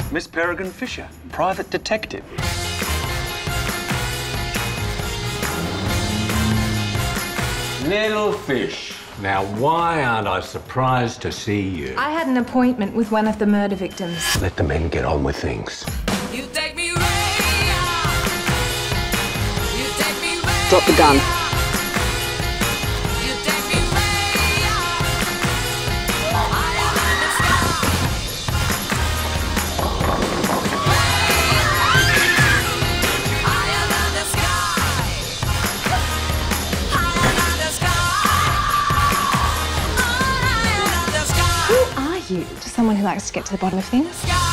Miss Peregrine Fisher, private detective. Little fish. Now, why aren't I surprised to see you? I had an appointment with one of the murder victims. Let the men get on with things. You take me way out. You take me way Drop the gun. You take me way out. Higher than the sky. Higher than the sky. Higher than the sky. Higher than the sky. Who are you? Just someone who likes to get to the bottom of things. Sky.